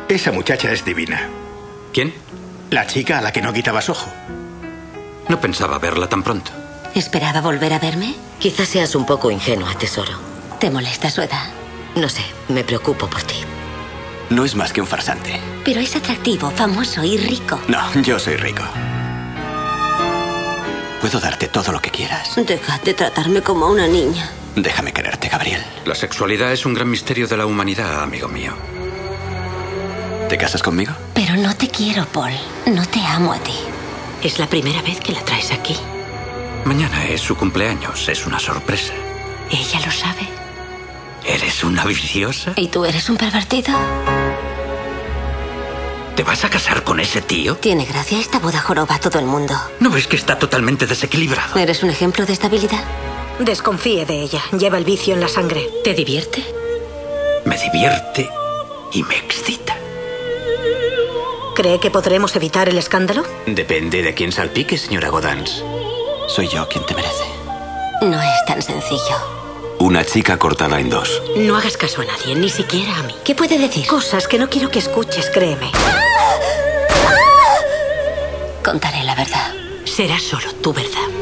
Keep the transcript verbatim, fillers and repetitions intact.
Esa muchacha es divina. ¿Quién? La chica a la que no quitabas ojo. No pensaba verla tan pronto. ¿Esperaba volver a verme? Quizás seas un poco ingenua, tesoro. ¿Te molesta su edad? No sé, me preocupo por ti. No es más que un farsante. Pero es atractivo, famoso y rico. No, yo soy rico. Puedo darte todo lo que quieras. Deja de tratarme como a una niña. Déjame quererte, Gabriel. La sexualidad es un gran misterio de la humanidad, amigo mío. ¿Te casas conmigo? Pero no te quiero, Paul. No te amo a ti. ¿Es la primera vez que la traes aquí? Mañana es su cumpleaños. Es una sorpresa. ¿Ella lo sabe? ¿Eres una viciosa? ¿Y tú eres un pervertido? ¿Te vas a casar con ese tío? Tiene gracia esta boda joroba a todo el mundo. ¿No ves que está totalmente desequilibrado? ¿Eres un ejemplo de estabilidad? Desconfíe de ella. Lleva el vicio en la sangre. ¿Te divierte? Me divierte y me excita. ¿Cree que podremos evitar el escándalo? Depende de quién salpique, señora Godans. Soy yo quien te merece. No es tan sencillo. Una chica cortada en dos. No hagas caso a nadie, ni siquiera a mí. ¿Qué puede decir? Cosas que no quiero que escuches, créeme. Contaré la verdad. Será solo tu verdad.